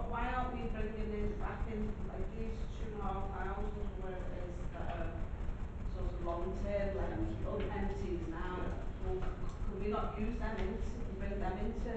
why aren't we bringing in back in like these 2,500 where it is that are sort of long term, like empties now? Yeah. Well, could we not use them into and bring them into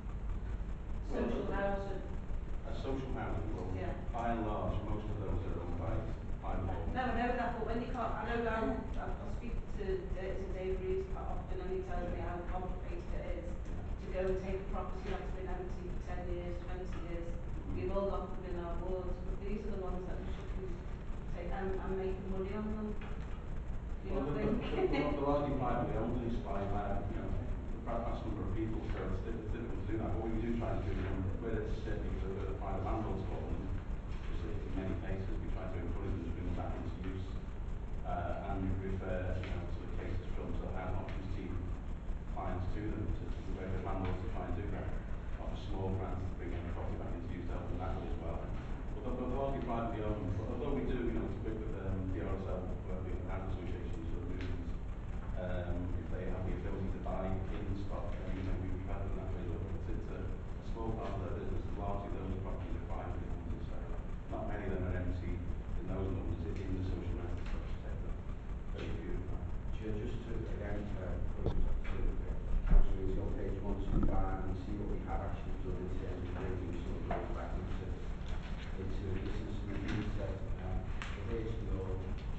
social housing? Social housing, well, Yeah. by and large, most of those are owned by private No, owners. I know that, but when you can't, I know I speak to Dave Reeves quite often, and he tells me how complicated it is to go and take a property that's been empty for 10 years, 20 years. We've all got them in our wards, but these are the ones that we should be and making money on them. You know what I mean? They're largely privately owned and supplied by, the vast number of people, so it's difficult to do that. But what we do try to do, where it's certainly where the private landlords got them, in many cases we try to encourage them to bring them back into use and refer to the cases from so that have options team clients to them to work with landlords to try and do that. Offer small grants to bring any property back into use to help them that way as well. But they're largely privately owned. But although we do, to work with the RSL, the housing associations or the movements, if they have the ability to buy in stock, then we've had it that way. But it's a small part of their business. Largely those properties are privately owned, so not many of them are empty in those numbers in the social rental sector. Very few. Just to again put council is on page 125 and see what we have actually done in terms of bringing some of those back into business. And the news that virtually all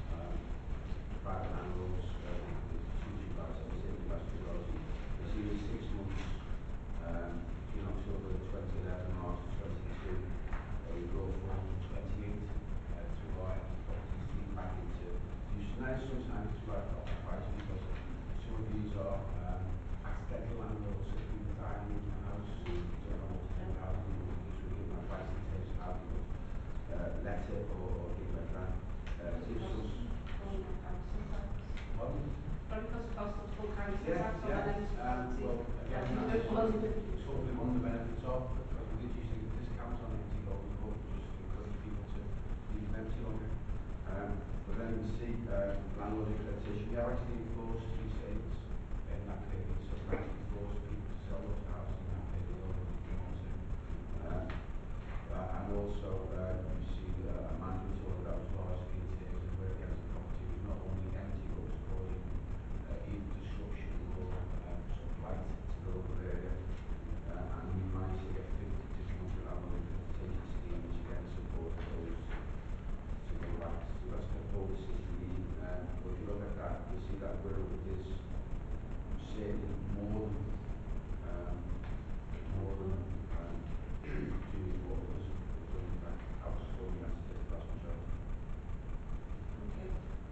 private landlords, institutional guys, and city guys as well. You see in 6 months, in October 2011, March 22, we brought 428 to buy properties back into use. Now sometimes it's right off the price because some of these are accidental landlords that people dying in the house, don't know what to do how they will use, we give them advice in terms of how they would let it or things like that. Pardon? Probably because it costs us full council tax on Well, the again, that's talking on the benefits of, because we did used to give discounts on empty buildings, but just encourage people to leave them empty longer. But then you see landlord accreditation. We have actually enforced these savings in that period, so we actually forced people to sell those houses in that period over if they want to. And also, you see a management order that was largely in terms of where against the property was not only empty but was causing either disruption or some blight to the local area. And we managed to get 50 to 200 landlord accreditation scheme, which again supported those to go back. So that's the whole system leading. But if you look at that, you see that Wirral is certainly more than doing what was done in that house, so we have to take the vast majority. Okay.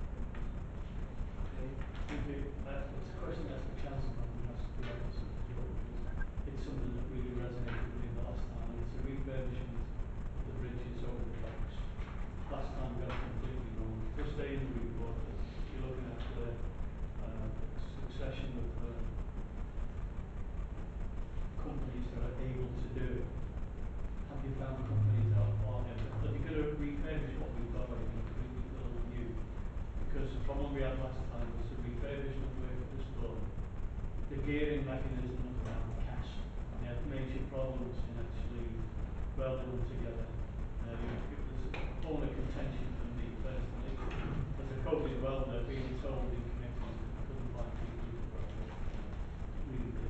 Thank you. It's a question that's the council and that's the officers as well, because it's something that really resonated with me the last time, and it's a refurbishment of the bridges over the docks. Last time we got it completely wrong. Just say in the report that you're looking at the succession of companies that are able to do it. Have you found companies out there? Are they going to refurbish what we've got, or are they going to completely build new? Because the problem we had last time was the refurbishment work that was done. The gearing mechanism was around the cast, and they had major problems in actually welding them together. It was a point of contention for me personally. As a coated welder, being told in committee I couldn't find people who could weld it. Really did.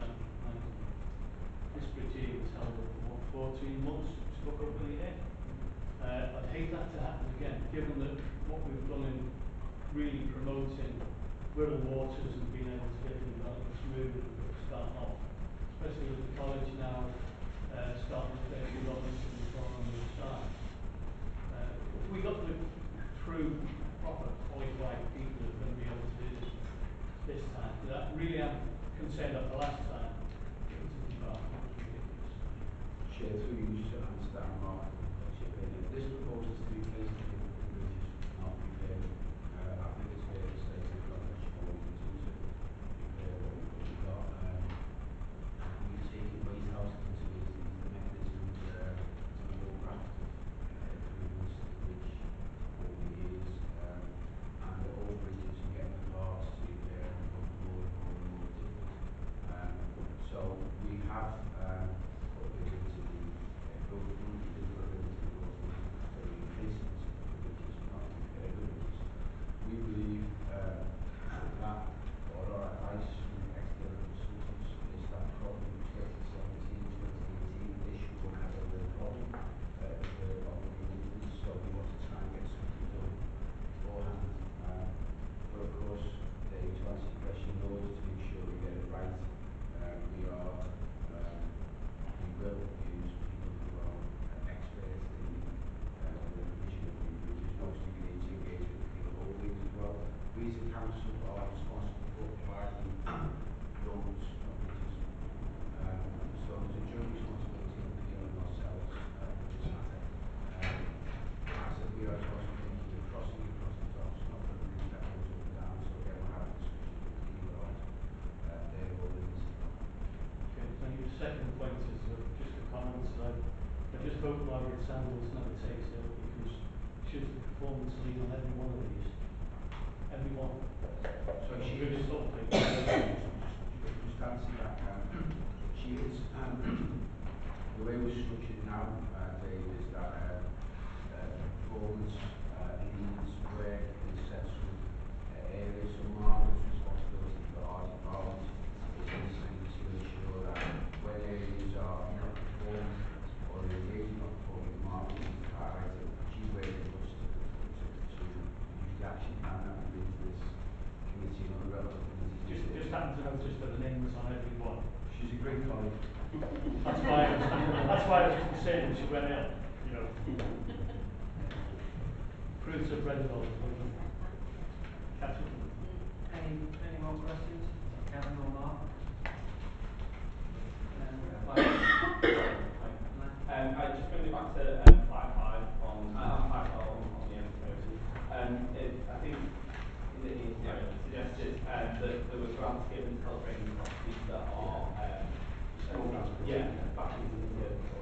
This bridge here was held up for 14 months, stuck up in the air. I'd hate that to happen again, given that what we've done in really promoting Wirral waters and being able to get the developments moving and starting off, especially with the college now starting to take developments and so on the side. If we got the true, proper, qualified people that are going to be able to do this time, that really I'm concerned at the last time. Chair, through you to understand Mark, this proposes to replace the bridges, not repair. I think it's fair to say we've got much more we can do to repair what we've got. We've taken waste house conservations, the mechanisms to more practical improvements to the bridge over the years, and all bridges and getting the parts to repair and become more and more difficult. So we have put bids into the government vote Margaret Sandals never takes it because she's the performance lead on every one of these. Every one. So she Really is, something. just answer that, she is, the way we're structured now, Dave, is that performance leads work in set some areas. So Margaret's responsibility for our department is basically to ensure that when areas are not performing or engaging not performing, Margaret is the highlighter. She's working with us to use the action plan that we bring to this committee and other relevant committees. Just happen to notice that the name was on every one. She's a great colleague. That's why I was concerned when she went ill, you know. Fruits of bread and all. Catherine. Any more questions? Kevin or Mark? I just bring it back to 5.5 on 5.12 on the empty houses. I think he suggested that there were grants given to help bring properties that are Small grants. back into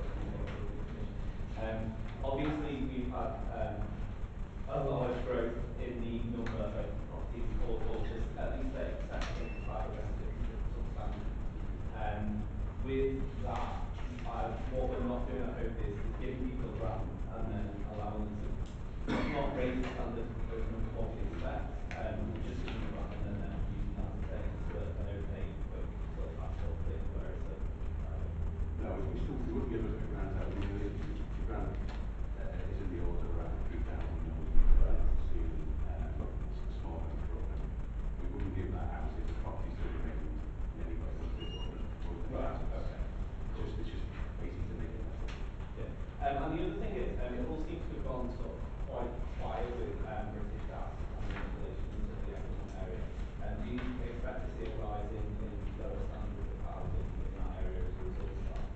obviously we've had a large growth in the number of properties or just at least 30% I think of private residents substandard. With that, what we're not doing I hope is giving people a grant and then allowing them to not raise the standard of what we expect, just giving them a grant and then using that to turn into an opaque sort of asphalt thing where it's a No, we wouldn't give a grant out. The grant is in the order around 3,000 million to see the small grant program. We wouldn't give that out if the property still remained in any way right, okay. It's just basically to make it better. Yeah. And the other thing is, it all seems to have gone sort of quite quiet with British Gas and the installation into the economic area. And do you expect to see a rise in lower standards of housing in that area as a result of that?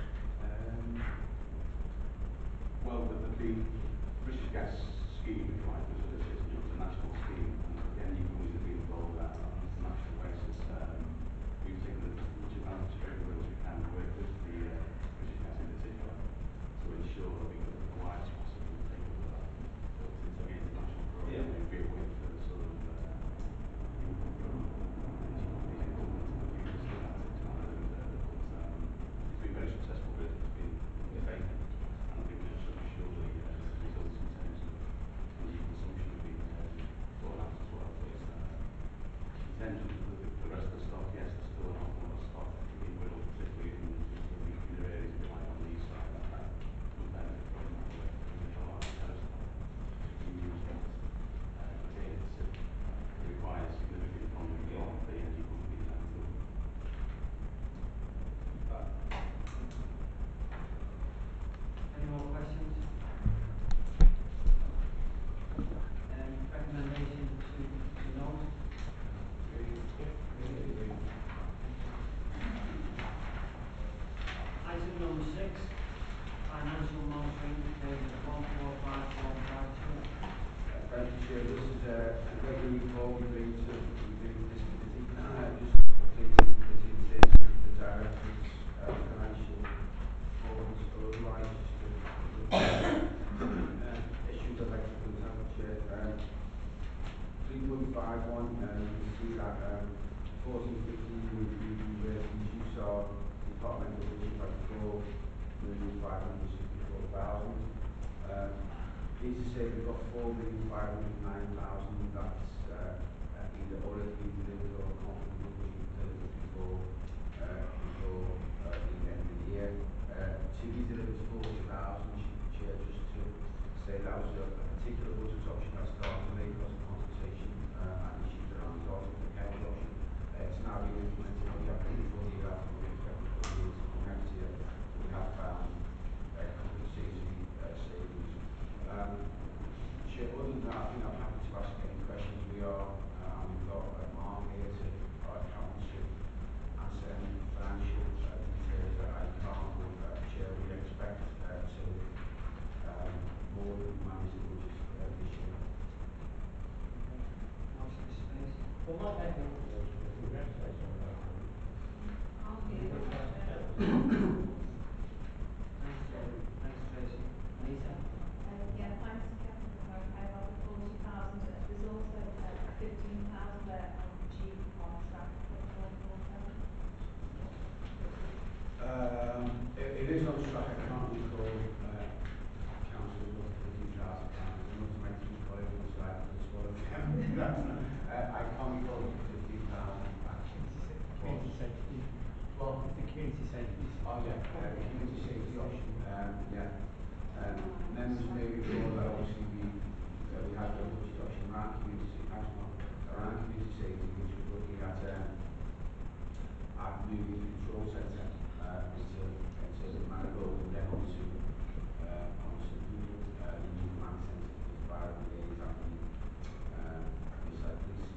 Well, the British Gas scheme, if you like, was a national scheme, and again, you can always be involved with that on a national basis. We've taken as much advantage of it as we can work with the British Gas in particular to ensure that we get the widest possible take up of that. But it's again a national program, we'd be away for the sort of input from energy companies in government in the future to that to expand it further. But it's been very successful, but it's been effective. And I think that surely results in terms of energy consumption have been brought out as well. But in terms of the rest of the stock, yes, there's still an awful lot of stock in Wirral, particularly in the nuclear areas, if you like, on the east side. That would benefit from that work. And there's a lot of stock in use, but again, it requires significant funding from the energy companies and the government. Any more questions? Recommendation to note? Item number 6, financial monitoring, dated 145452. Thank you, Chair. This is a regular report we bring to this committee. Just updating the committee in terms of the director's financial performance or otherwise, just issues I'd like to point out, Chair. 3.51, you can see that 14-15 we reduce our departmental budget by 4,564,000. Pleased to say we've got 4,509,000 that's either already been delivered or confident will be delivered before the end of the year. To be delivered 40,000, Chair, just to say that was a particular budget option that started late because of consultation and issues around starting with the county option. It's now been implemented on the upcoming full year after we expect the full year to come next year. We have found compensatory savings. Chair, other than that, I think I'm happy to ask any questions. We are, and we've got Mark here to our accountants to answer any financial details that I can't. Chair, we expect to more than manage the budget this year. Watch this space. Well, not technically, we have to say something about it. I'll hear the question. sorry, I can't recall, councillors what £15,000 is. Not to make you call everyone so I have to swallow them. That's not, I can't recall what the £15,000 Community safety. Well, It's the community safety. oh yeah, the community safety option. Yeah. Members may recall that obviously we had the budget option around community safety, which was looking at moving the control centre into Mangrove and then onto Google, the new command centre for the fire brigade and the site police.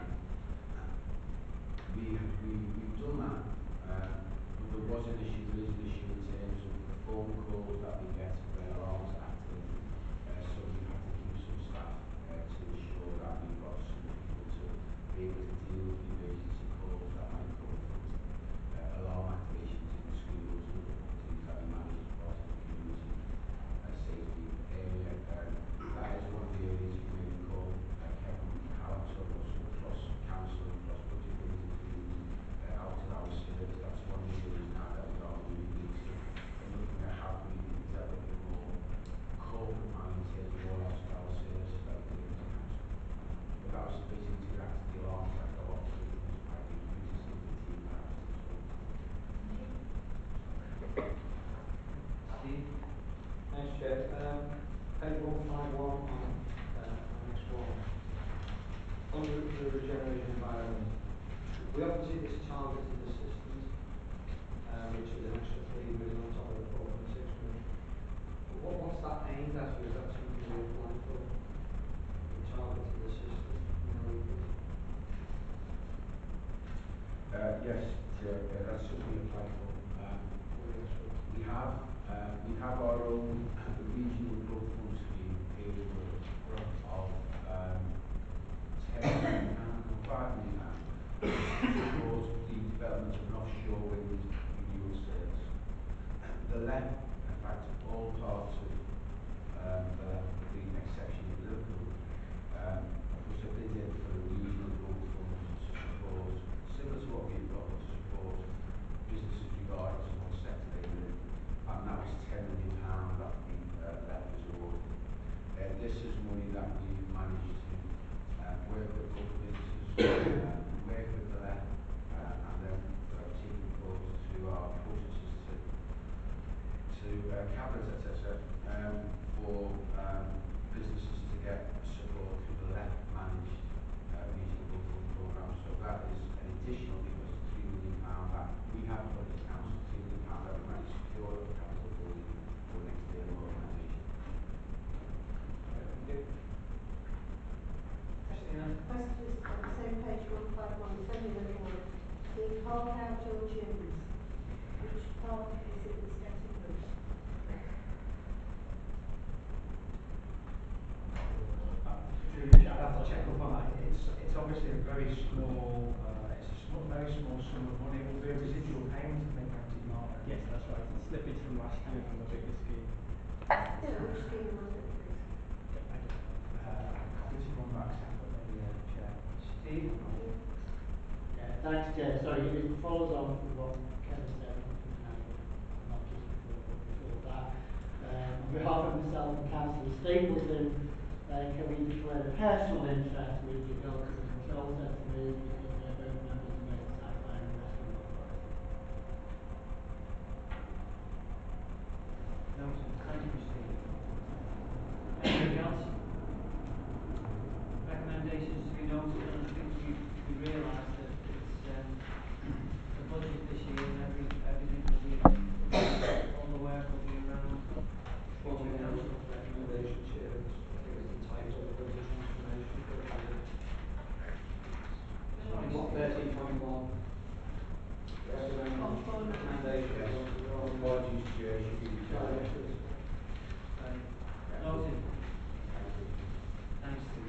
We've done that, but there is an issue in terms of the phone calls that we get when alarms are activated. So we have to keep some staff to ensure that we've got some people to be able to deal with the emergency calls that might come from alarm activations in the schools and other properties that we manage as part of the community safety area. That is one of the areas you may recall Kevin Howard told us across council, across budget meetings, out of our service. That's one of the areas now that we are moving into and looking at how we can develop a more corporate plan in terms of all our services that we deliver to council. But that was basically to react to the alarms that go off with by the community safety team that I was Steve? Thanks, Chair. Page 151 on Annex 1. Under the regeneration environment, we often see this targeted assistance, which is an extra 3 million on top of the 4.6 million. But what's that aimed at, or is that something we apply for? The targeted assistance, please. Yes, that's something we apply for. We have our own regional growth fund scheme available of £10 million, £5 million towards the development of an offshore wind renewal service. The LEP, in fact, all parts of the LEP, with the exception of Liverpool, was a bid in for a regional growth fund to support, similar to what we've got, to support businesses regardless of what sector they were in. And that was £10 million that the LEP was awarded. This is money that we managed to work with local businesses, work with the LEP, and then taking forward to our processes to cabinet, etc., for businesses to get support through the LEP managed regional growth fund programme. So that is an additional, because the £3 million that we have put as council, £3 million that we managed to secure of capital for an external organisation. Thank you. Christina? Question is on the same page 151, it's only a little one. The park outdoor gyms, which park is it that's getting them? I'd have to check up on that. It's obviously a very small, very small sum of money. It will be a residual payment, I think, County Martin. Yes, that's right. It's slippage from last year from the bigger scheme. Which scheme was it, please? Happy to run back separately, Chair. Steve? Yeah, thanks, Chair. Sorry, it follows on from what Kevin said, not just before, but before that. On behalf of myself and Councillor Stapleton, can we declare a personal interest with regard to the control centre move, because they're both members of Merseyside Fire and Rescue Authority. Noted. Thank you, Steve. Anything else? Recommendations to be noted, and I think we realise that it's the budget this year and everything will be, all the work will be around One council. recommendation, Chair, I think it's the title of the transformation program. Sorry, What, 13.1? Recommendation. Yes. Apologies, Chair, should be Directors. Noted. Thank you. Thanks, Steve.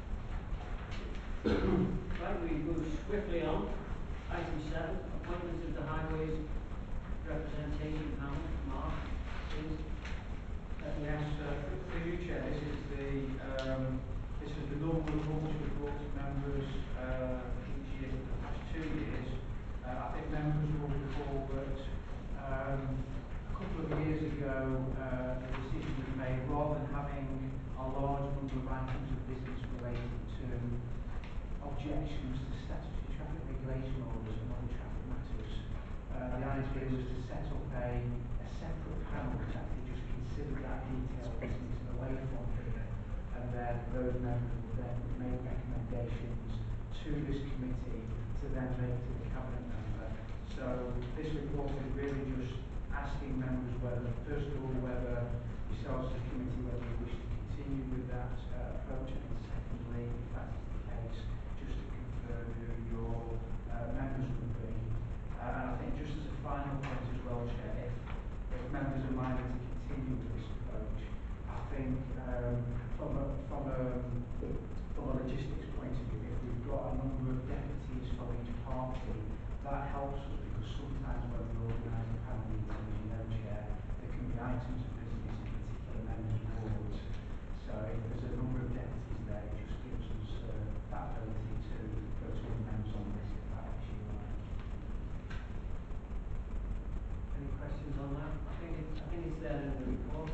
Right, we move swiftly on. Item 7, appointment of the Highways Representation Panel. Mark, please. Yes, for you, Chair, this is the normal report which we brought to members each year for the past 2 years. I think members will recall that a couple of years ago, a decision was made, rather than having a large number of items of business related to objections to statutory traffic regulation orders and other traffic matters, the idea was to set up a separate panel that actually just considered that detailed business away from here, and then those members would then make recommendations to this committee to then make to the cabinet member. So this report is really just asking members whether, first of all, whether yourselves as a committee, whether you wish to continue with that approach, and then secondly, if that is the case, just to confirm who your members would be. And I think just as a final point as well, Chair, if members are minded to continue with this approach, I think from a logistics point of view, if we've got a number of deputies from each party, that helps us, because sometimes when we organise a panel meeting, as you know, Chair, there can be items of business in particular members' wards. So if there's a number of deputies there, it just gives us that ability to go to other members on the list if that issue arises. Any questions on that? I think it's there in the report.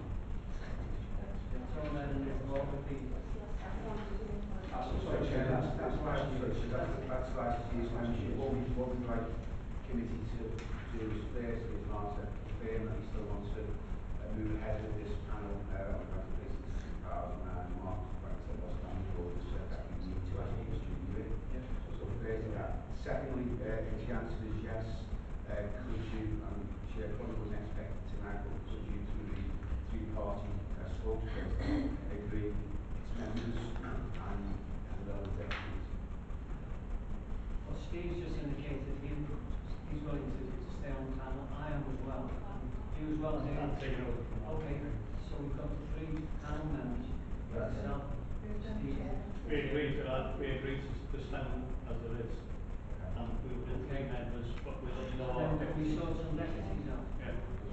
It's all there in the report with the. Sorry, Chair, that's last year, so that's last year's membership. What we'd like committee to do is first is Mark said, confirm that he still wants to move ahead with this panel on the place of 2009. Mark, like I said, wasn't on the board, so that we need to actually just review it. So first that. Secondly, if the answer is yes, could you, Chair probably wasn't expected tonight, but could you, through the three-party spokesperson, agree its members and the relevant deputies? Well, Steve's just indicated he's willing to stay on the panel. I am as well. You as well, David? I'm taking over. Okay, so we've got 3 panel members. Yourself, Steve. We agreed to that. We agreed to stand as it is. And we will be 3 members, but we'll let you know our And then we deputies. sort some deputies out. Yeah.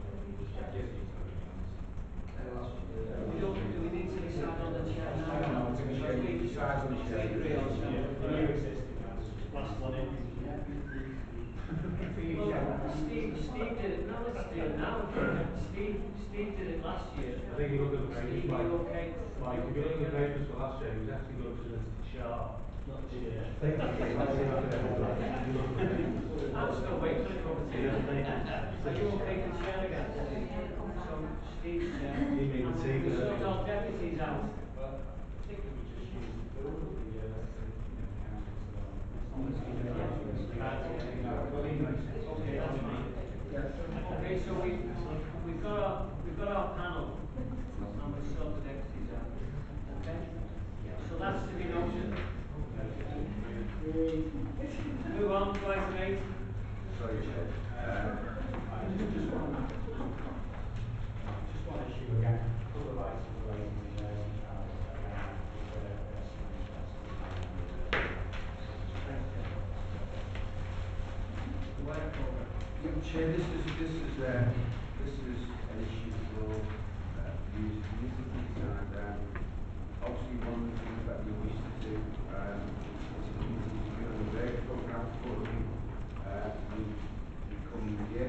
Do we need to decide on the chair now? No, I think we should decide on the chair. We agree on chair. Last one in. Well, Steve did it. No, let's do it now. Steve did it last year. I think you look at the Steve, papers, are like, you okay? if you look at the papers for last year, he was actually going to the sharp, not this year. I'm still waiting for the cup of tea. Are you okay to chair again, Steve? So, Steve's chair. You mean And Steve, we uh, sort our deputies out. Well, I think we would just use the build of the council. Okay, that's fine. Okay, so we've got our panel, and we've sort the deputies out. Okay? So that's to be noted. Move on to item 8. Sorry, Chair. Just one issue again, a couple of items relating to nursing travel, again, with some Chair, this is an issue for views communities, and obviously one of the things that we wish to do is to build a work programme for the coming year.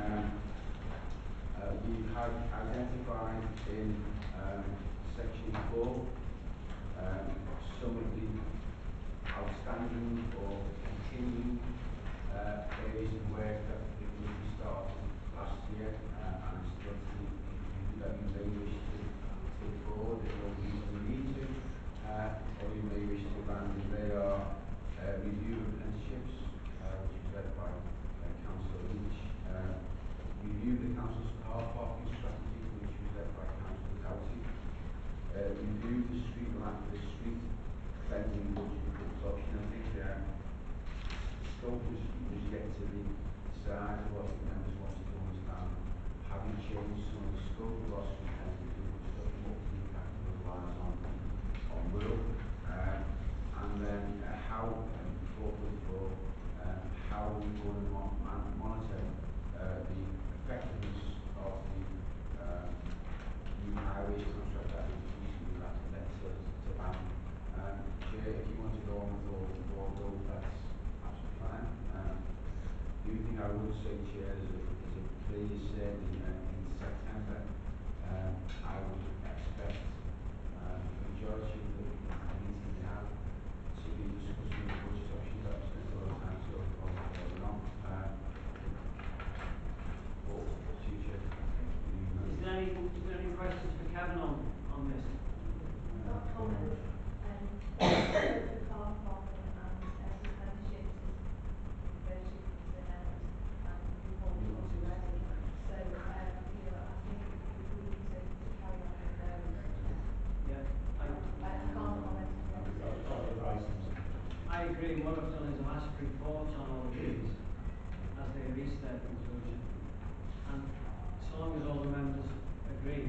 We have identified in section 4 some of the outstanding or continuing areas of work that we started last year, and still that you may wish to take forward. There's no reason we need to, or you may wish to abandon. They are review of apprenticeships, which is led by Councillor Leach, review the council's car parking strategy, which was led by Councillor Doughty, review the street vending option. I think the scope was yet to be decided. What the members wanted to understand, have you changed some of the scope of our street vending stuff, and what the impact of those lines on Wirral, and then how, how are we going to monitor the effectiveness of the new highways contract that we recently let to ban. Chair, if you want to go on with all those, that's absolutely fine. The only thing I would say, Chair, is a place in September questions for Kevin on this? Got comments, the car park and apprenticeships is virtually comes to an end and important already. So, I think we need to carry on with them. Yeah, I can't comment on what We've got the items. I agree. What I've done is I've asked for reports on all of these as they reach their conclusion. And so long as all the members agree,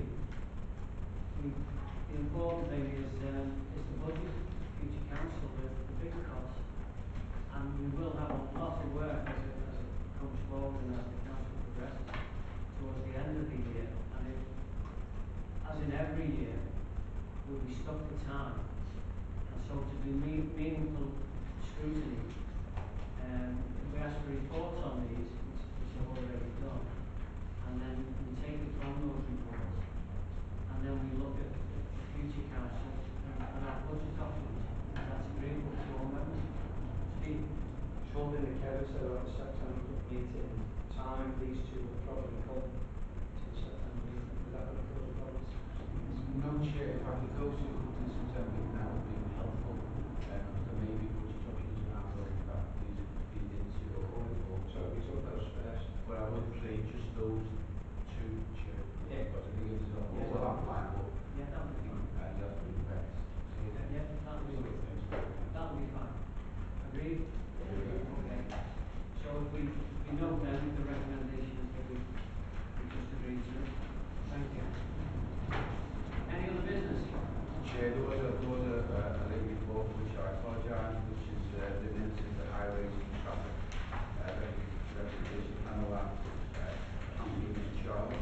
the important thing is the budget, future council, the big costs. And we will have a lot of work as it comes forward and as the council progresses towards the end of the year. And if, as in every year, we'll be stuck for time. And so to do meaningful scrutiny, if we ask for reports on these, which I've already done, and then we take it from those reports, and then we look at the future council and our budget documents, and that's agreeable to all members. Steve? Something that Kevin said about the September meeting, time, these two will probably come to the September meeting. Is that going to cause a problem? No, Chair, if I could go to the September meeting, that would be helpful. There may be budget documents around those that these could feed into or going for. So we took those first. But I would say just those two, Chair. Yeah. But I think it's a Yeah. whole outline, but Yeah, that would be fine. you have to request. Yeah, that would be fine. Agreed? Okay. So if we note then the recommendations that we just agreed to. Thank you. Any other business? Chair, there was a late report which I apologise, which is the minutes of the highways and traffic reputation panel that Councillor Mr. Charlotte.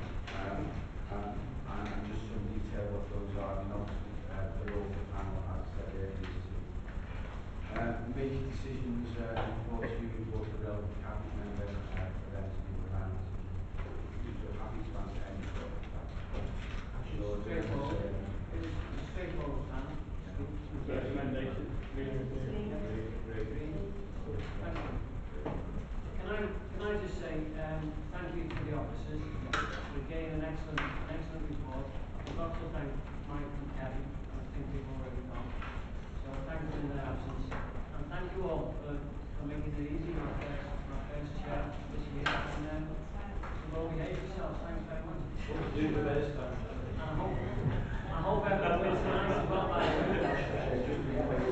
And just some detail what those are. I mean, obviously, the role of the panel, as I said earlier, is to make decisions and report to the relevant cabinet member for them to make the final decision. So happy to answer any Straightforward. It's straightforward panel. Recommendation. Agreed. Thank you. Can I just say thank you to the officers for again an excellent report. I forgot to thank Mike and Kevin, and I think they've already gone. So thank them in their absence, and thank you all for making it easy with my first chair this year. And well behave yourselves. Thanks very much. Do the first time. And I hope everyone wins tonight as well. By the way. Just